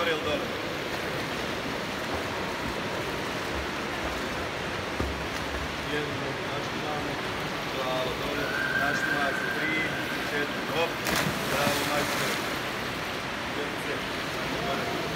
gore ili dole? Jedno, naštimamo, glavo dole, naštimamo se, 3, 4, hop, bravo majster.